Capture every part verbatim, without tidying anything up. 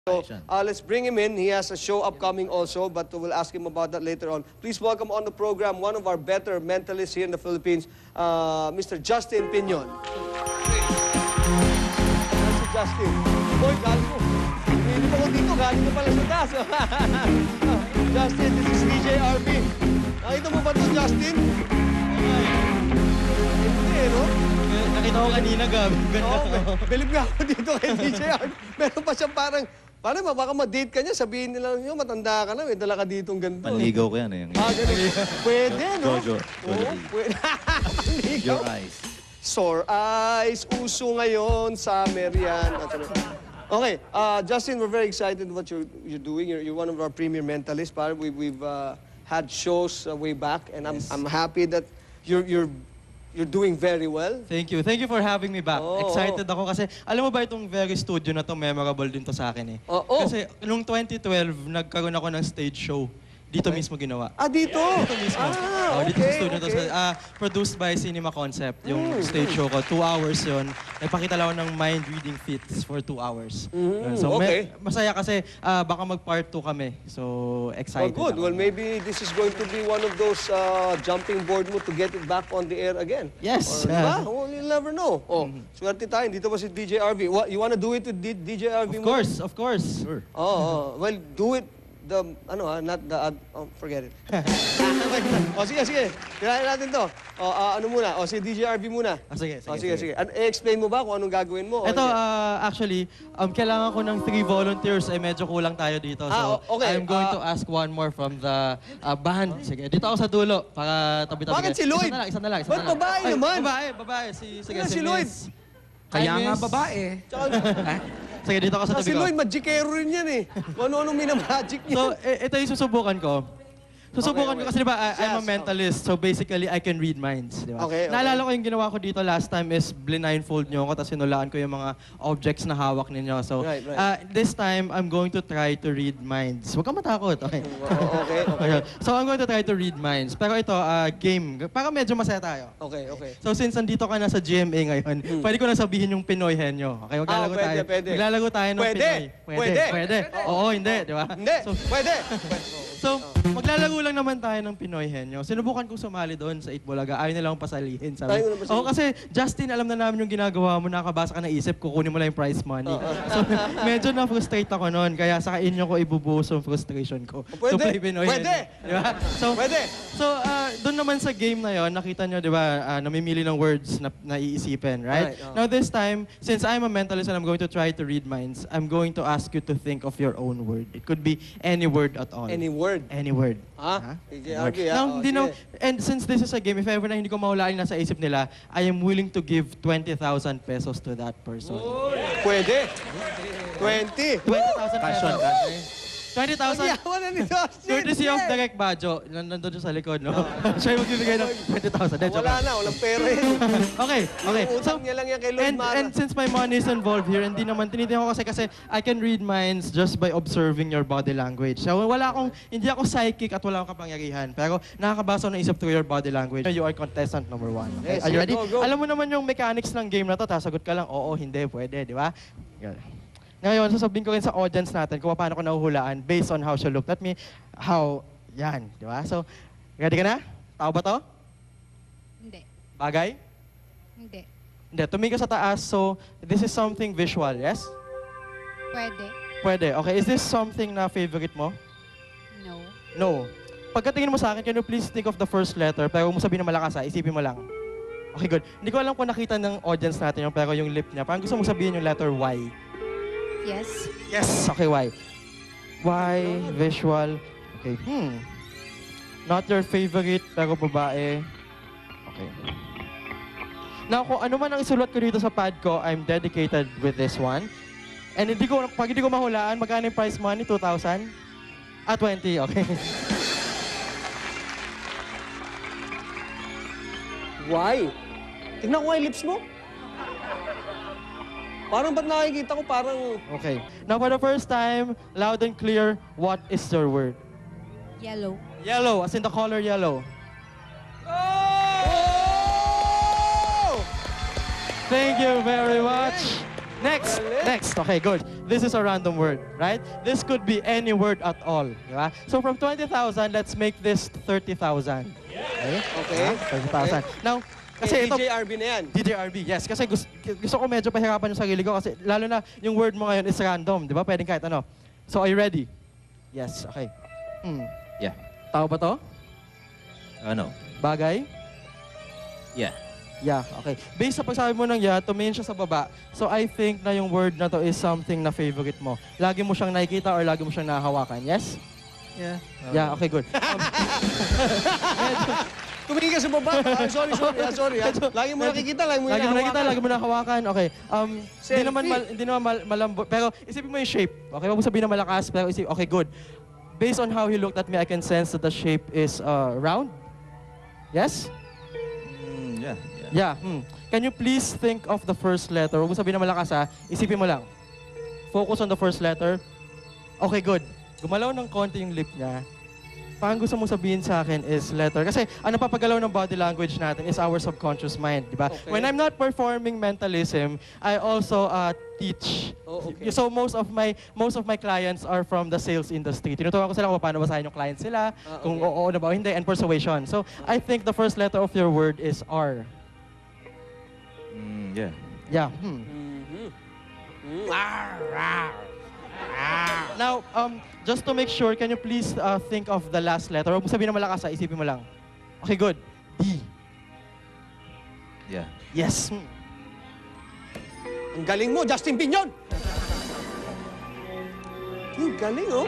So, uh, let's bring him in. He has a show upcoming also, but we'll ask him about that later on. Please welcome on the program one of our better mentalists here in the Philippines, uh, Mister Justin Piñon. Mister Justin. Boy, galing mo. Hindi mo ko dito, galing ka pala sa taas. Justin, this is D J R B. Nakita mo ba ito, Justin? Hindi, no? Nakita ko kanina, Gab. Oo, bilib nga ako dito kay D J R B. Meron pa siyang parang, paano ba, baka ma-date ka niya, sabihin nila nyo, matanda ka na, may dala ka ditong ganito. Panligaw ko yan eh. Ah, ganun. Pwede, no? Jojo. Oo, pwede. Panligaw. Your eyes. Sore eyes, uso ngayon, summer yan. Okay, uh, Justin, we're very excited what you're, you're doing. You're, you're one of our premier mentalists. Parang we, we've uh, had shows uh, way back, and I'm, I'm happy that you're, you're You're doing very well. Thank you. Thank you for having me back. Oh, Excited ako kasi, alam mo ba itong very studio na to, memorable din to sa akin eh. Oh, oh. Kasi nung twenty twelve, nagkaroon ako ng stage show. Dito okay. mismo ginawa. Ah, dito? Dito mismo. Ah, oh, dito okay, sa studio okay. to. Uh, produced by Cinema Concept, yung mm. stage show ko. Two hours yun. Nagpakita lang ako ng mind-reading feats for two hours. Mm, so, okay. may, masaya kasi uh, baka mag-part two kami. So, excited Oh, good. ako. Well, maybe this is going to be one of those uh, jumping board mo to get it back on the air again. Yes. Or, diba? Well, you'll never know. Oh, mm. swerte tayo. Dito ba si D J R V? What, you wanna do it with D J R V Of mo? course, of course. Sure. Oh, oh, well, do it. The, ano ha, not the, uh, oh, forget it. O, sige, sige. Tirahin natin to. O, uh, ano muna? O, si D J R V muna. Ah, sige, sige, O, sige, sige. An i-explain mo ba kung anong gagawin mo? O, Ito, hindi? uh, actually, um, kailangan ko ng three volunteers. Eh, medyo kulang tayo dito. So, Ah, okay. I'm going Ah, to ask one more from the uh, band. Sige, dito ako sa dulo para tabi-tabi. Bakit si Lloyd? Isa na lang, isa na lang. Isa Ba't na lang. babae Ay, naman? Babae, babae. Si, sige, Ano si, si Lloyd? Miss. Kaya Hi, nga Miss. babae. Tsaka, Sige, dito ako sa ah, tabi si ko. Lloyd, magikero rin yan eh. Kung ano-anong minamagic niya. So, eh, ito yung susubukan ko. Susubukan Okay, okay. ko kasi di ba, I- I'm a Yes, mentalist, so basically I can read minds, di ba? Okay, okay. Naalala ko yung ginawa ko dito last time is blindfold nyo ako, tapos sinulaan ko yung mga objects na hawak ninyo. So, Right, right. uh, this time, I'm going to try to read minds. Huwag kang matakot, okay? Oh, okay, okay. So, I'm going to try to read minds. Pero ito, uh, game. Para medyo masaya tayo. Okay, okay. So, since nandito ka na sa G M A ngayon, pwede ko na sabihin yung Pinoy henyo. Okay, maglalago Hmm. Ah, pwede, tayo. pwede. Maglalago tayo ng Pwede, Pinoy. pwede. Pwede. Oo, hindi, di ba? Hindi, So, pwede. So, maglalago lang naman tayo ng Pinoy henyo. Sinubukan kong sumali doon sa Itbulaga. Ayaw nila akong pasalihin. Sabi. Ayaw nila pasalihin. Oo, kasi Justin, alam na namin yung ginagawa mo. Nakabasa ka ng isip, kukunin mo lang yung prize money. So, medyo na-frustrate ako noon. Kaya sa inyo ko ibubuhos yung frustration ko. Pwede. To play Pinoy Pwede. henyo. Di ba? So, Pwede. So, uh, doon naman sa game na yon, nakita nyo, di ba, uh, namimili ng words na naiisipin, right? Right, oh. Now, this time, since I'm a mentalist and I'm going to try to read minds, I'm going to ask you to think of your own word. It could be any word at all. Any word. Any word. Ha? D J R V, ha? Now, Oh, di na, sige. and since this is a game, if ever na hindi ko mahulaan yung nasa isip nila, I am willing to give twenty thousand pesos to that person. Pwede. twenty. twenty thousand pesos. twenty thousand. Ang yawa na ni Justin. Courtesy of Yes. Direct Bajo. Nan- Nandun siya sa likod, no? Siya yung magbibigay ng twenty thousand. Wala na, walang pera yun. Okay, okay. Utang niya lang yan kay Lloyd and, Mara. and since my money is involved here, hindi naman tinitingnan ko kasi kasi I can read minds just by observing your body language. So wala akong, hindi ako psychic at wala akong kapangyarihan. Pero nakakabasa ng isip through your body language. You are contestant number one. Okay? Yes, Are you yes, ready? go, go. Alam mo naman yung mechanics ng game na to, tasagot ka lang, oo, hindi, pwede, di ba? Ngayon, sasabihin ko rin sa audience natin kung paano ko nahuhulaan based on how she looked at me, how, yan, di ba? So, ready ka na? Tao ba to? Hindi. Bagay? Hindi. Hindi, tumingin ka sa taas, so this is something visual, yes? Pwede. Pwede. Okay, is this something na favorite mo? No. No. Pagkatingin mo sa akin, can you please think of the first letter, pero huwag mo sabihin na malakas ha, isipin mo lang. Okay, good. Hindi ko alam kung nakita ng audience natin yung pero yung lip niya, parang gusto mo sabihin yung letter Y. Yes. Yes! Okay, Y. Y, visual. Okay, hmm. Not your favorite, pero babae. Okay. Now, kung ano man ang isulat ko dito sa pad ko, I'm dedicated with this one. And hindi ko, pag hindi ko mahulaan, magkano yung prize money? two thousand? Ah, twenty. Okay. Why? Tignan ko nga yung lips mo. Parang ba't nakikita ko parang... Okay. Now, for the first time, loud and clear, what is your word? Yellow. Yellow, as in the color yellow. Oh! Thank you very much. Next, next. Okay, good. This is a random word, right? This could be any word at all, di ba? So from twenty thousand, let's make this thirty thousand. Okay? Okay. thirty thousand. Now, kasi Kasi ito, D J R B na yan. D J R B, yes. Kasi gusto, gusto ko medyo pahirapan yung sarili ko kasi lalo na yung word mo ngayon is random, di ba? Pwedeng kahit ano. So, are you ready? Yes, okay. Hmm. Yeah. Tao ba to? Ano? Bagay? Yeah. Yeah, okay. Based sa pagsabi mo ng yeah, tumingin siya sa baba. So I think na yung word na to is something na favorite mo. Lagi mo siyang nakikita or lagi mo siyang nahahawakan, yes? Yeah. Yeah, okay, good. Um, Tumingin ka sa baba. Ah, sorry, sorry. Ah, sorry. Ah. Lagi mo nakikita, lagi mo lagi mo nakikita, hinahawakan. lagi mo nahahawakan. Okay. Um, hindi Selfie. naman, mal, hindi naman mal, malambot. Pero isipin mo yung shape. Okay, huwag mo sabihin na malakas, pero isip, okay, good. Based on how he looked at me, I can sense that the shape is uh, round. Yes? Mm, yeah. Yeah. Yeah. Hmm. Can you please think of the first letter? Huwag mo sabihin na malakas ha. Isipin mo lang. Focus on the first letter. Okay, good. Gumalaw ng konti yung lip niya. Parang gusto mong sabihin sa akin is letter. Kasi ang napapagalaw ng body language natin is our subconscious mind, di ba? Okay. When I'm not performing mentalism, I also uh, teach. Oh, okay. So most of my most of my clients are from the sales industry. Tinuturuan ko sila kung paano basahin yung client sila, Ah, kung okay. oo na ba o hindi, and persuasion. So I think the first letter of your word is R. Mm, yeah. Yeah. Hmm. Mhm. Mm. Now, um, just to make sure, can you please uh, think of the last letter? Huwag mo sabihin na malakas, ha? Isipin mo lang. Okay, good. D. Yeah. Yes. Hmm. Ang galing mo, Justin Pinyon! Ang galing, oh.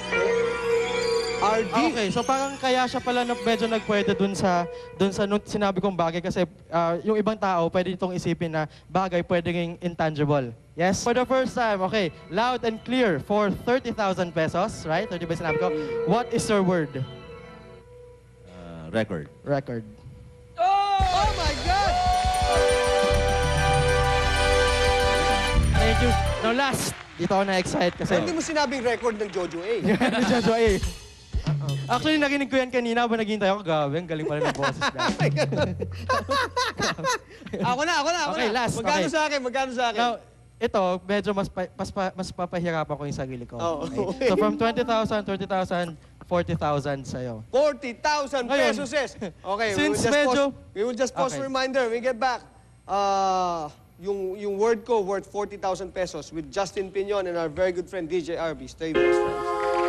R D. Ah, okay, so parang kaya siya pala na medyo nagpwede dun sa dun sa nung sinabi kong bagay kasi uh, yung ibang tao pwede itong isipin na bagay pwede ring intangible. Yes? For the first time, okay, loud and clear for thirty thousand pesos, right? thirty ba sinabi ko? What is your word? Uh, record. Record. Oh my God! Thank you. Now last, dito ako na-excite kasi... Hindi mo sinabing record ng Jojo A. Ni Jojo A. Actually, nakinig ko yan kanina habang naghihintay ako. Gabi, ang galing pala ng boses niya. Ako na, ako na, ako Okay, na. last, Magkano okay. sa akin, magkano sa akin? Now, ito, medyo mas, pa, mas, pa, mas papahirapan ko yung sarili ko. Oh, Okay? okay. So from twenty thousand, thirty thousand, forty thousand sa'yo. forty thousand Ngayon, pesos is. Okay, we will since just medyo- pause. We will just pause Okay. for reminder. We get back. Uh, yung, yung word ko worth forty thousand pesos with Justin Pinyon and our very good friend D J R B. Stay with us, friends.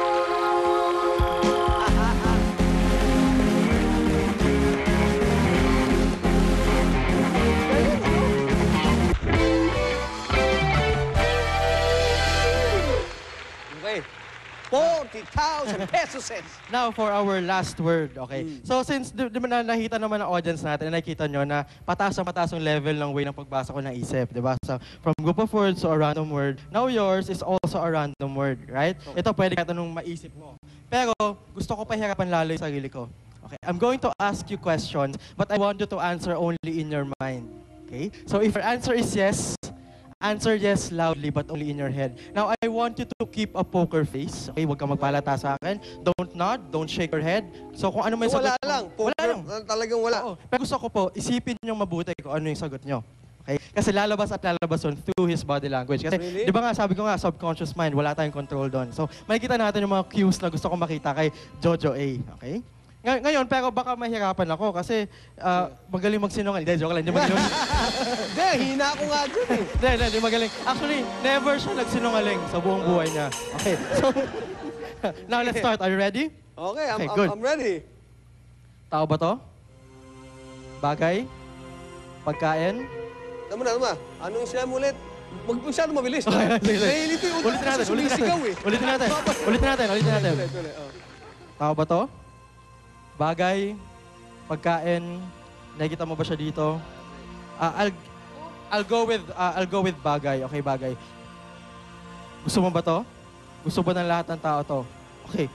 Okay. forty thousand pesos is. Now, for our last word, okay? Mm. So, since di, di ba na, nakita naman ng audience natin, nakita nyo na pataas ang pataas ang level ng way ng pagbasa ko ng isip, di ba? So, from group of words to a random word, now yours is also a random word, right? Ito pwede ka tanong maisip mo. Pero, gusto ko pahirapan lalo yung sarili ko. Okay, I'm going to ask you questions, but I want you to answer only in your mind. Okay? So, if your answer is yes, answer yes loudly but only in your head. Now, I want you to keep a poker face. Okay, huwag kang magpalata sa akin. Don't nod, don't shake your head. So, kung ano may sagot Wala mo- lang. Wala Poker, lang. Talagang wala. Oo. Pero gusto ko po, isipin niyo mabuti kung ano yung sagot niyo. Okay? Kasi lalabas at lalabas yun through his body language. Kasi, Really? di ba nga, sabi ko nga, subconscious mind, wala tayong control doon. So, makikita natin yung mga cues na gusto ko makita kay Jojo A. Okay? Ngay- Ngayon, pero baka mahirapan ako kasi uh, magaling magsinungaling. Hindi, joke lang. Hindi magaling. Hindi, hina ko nga dyan eh. Hindi, hindi, hindi magaling. Actually, never siya nagsinungaling sa buong buhay niya. Okay, so, now let's start. Are you ready? Okay, I'm, Okay, I'm, good. I'm ready. Tao ba to? Bagay? Pagkain? Tama na, tama. Anong siya mo ulit? Mag masyado mabilis. Okay, sige, sige. Nahilito yung utak Ulitin ko natin, sa ulitin sumisigaw natin. eh. Ulitin natin, ulitin natin, ulitin natin. Ulit, ulit, oh. Tao ba to? Bagay? Pagkain? Nakikita mo ba siya dito? Ah, I'll, I'll go with, ah, I'll go with bagay. Okay, bagay. Gusto mo ba to? Gusto ba ng lahat ng tao to? Okay.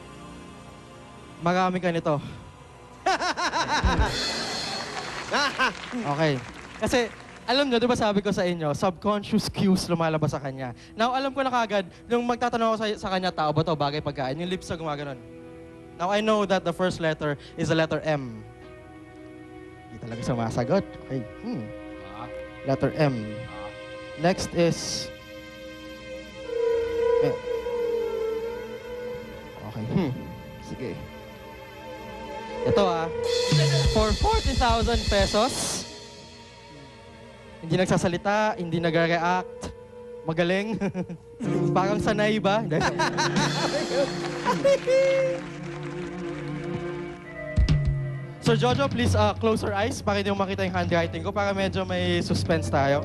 Marami ka nito. Okay. Kasi, alam nyo, di ba sabi ko sa inyo, subconscious cues lumalabas sa kanya. Now, alam ko na kagad, nung magtatanong ako sa, sa kanya, tao ba to, bagay, pagkain, yung lips na gumaganon. Now, I know that the first letter is the letter M. Hindi talaga sumasagot. Okay. Hmm. Letter M. Next is... Eh. Okay. Hmm. Sige. Ito ah. For forty thousand pesos, hindi nagsasalita, hindi nag-react, magaling. Parang sanay ba? Sir Jojo, please uh, close your eyes para hindi mo makita yung handwriting ko para medyo may suspense tayo.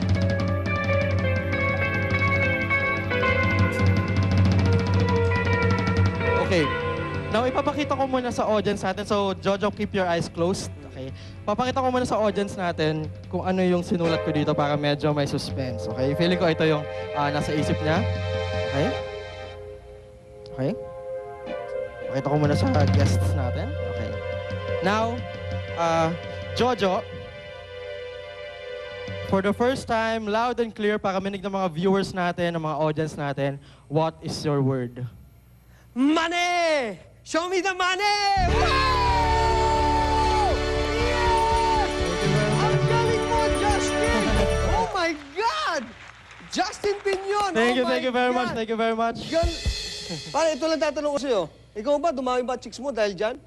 Okay. Now, ipapakita ko muna sa audience natin. So, Jojo, keep your eyes closed. Okay. Papakita ko muna sa audience natin kung ano yung sinulat ko dito para medyo may suspense. Okay? Feeling ko ito yung uh, nasa isip niya. Okay? Okay? Pakita ko muna sa guests natin. Okay. Now, uh, Jojo, for the first time, loud and clear para minig ng mga viewers natin, ng mga audience natin, what is your word? Money! Show me the money! Wow! Yes! Ang galing mo, Justin! Oh my God! Justin Piñon! Thank oh you, thank my you very God. much, thank you very much. Gal... Pare, ito lang tatanong ko sa'yo. Ikaw ba, dumami ba chicks mo dahil dyan?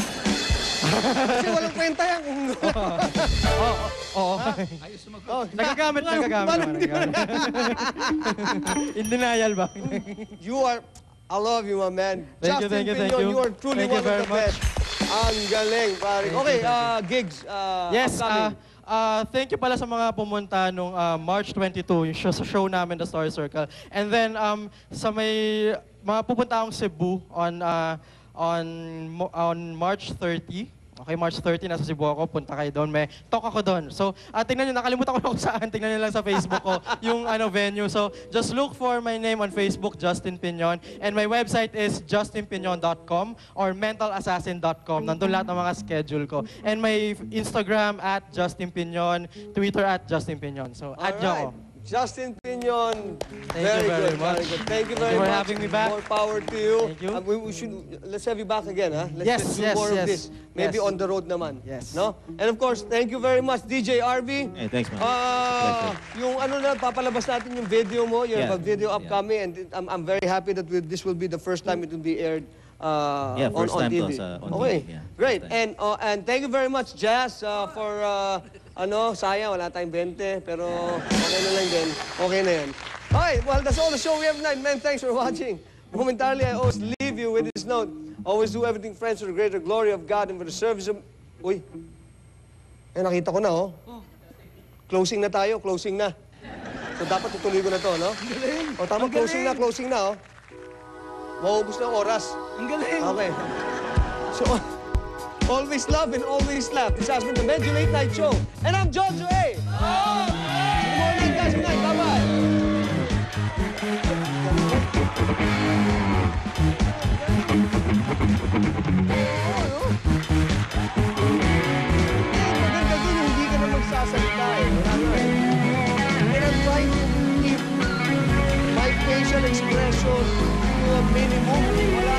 Kasi walang kwenta yan. Oo, oo. Oh, Nagagamit, nagagamit. Parang naman, hindi mo nagagamit. In denial ba? You are... I love you, my man. Thank you, Justin thank you, thank Piñon, you. you are truly Thank you one of very the much. best. Ang galing, pare. Thank you, Okay, thank you. uh, gigs. Uh, Yes, uh, upcoming. uh, thank you pala sa mga pumunta nung uh, March twenty-two, yung show, sa show namin, The Story Circle. And then, um, sa may, mga pupunta akong Cebu on, uh, on, Mo- on March thirty. Okay, March thirty, nasa Cebu ako, punta kayo doon. May talk ako doon. So, uh, tingnan nyo, nakalimutan ko na kung saan. Tingnan nyo lang sa Facebook ko, yung ano, venue. So, just look for my name on Facebook, Justin Piñon. And my website is justin piñon dot com or mental assassin dot com. Nandun lahat ng mga schedule ko. And my Instagram at Justin Piñon, Twitter at Justin Piñon. So, add nyo ako. Alright. Justin Piñon, Thank very you very good, much. very good. Thank you Thank very you for much. having me back. More power to you. Thank you. Uh, we, we should let's have you back again, huh? Let's, Yes, let's do yes, more of yes. this. Maybe Yes. on the road naman. Yes. No? And of course, thank you very much, D J R V. Hey, thanks, man. Ah, yung ano na, papalabas natin yung video mo. You have a Yeah, video yeah. upcoming, and it- I'm, I'm very happy that we, this will be the first time it will be aired uh, Yeah, on, first on time T to V. sa- on okay, T V, yeah. great. First time. And uh, and thank you very much, Jazz, uh, for uh, ano, sayang, wala tayong twenty, pero okay na lang din. Okay na yan. Okay, well, that's all the show we have tonight. Man, thanks for watching. Momentarily, I always leave you with this note. Always do everything, friends, for the greater glory of God and for the service of... Uy, eh, nakita ko na, oh. Closing na tayo, closing na. So, dapat tutuloy ko na to, no? Ang galing. O, tama, closing na, closing na, oh. Maubos na ang oras. Ang galing. Okay. So, always love and always laugh. This has been the Medyo Late Night Show. And I'm Jojo A. Good morning, guys. Good night. Bye-bye. Maganda dun yung hindi ka na magsasalita eh. Wala na eh. And I'm trying to keep my facial expression to a minimum. Wala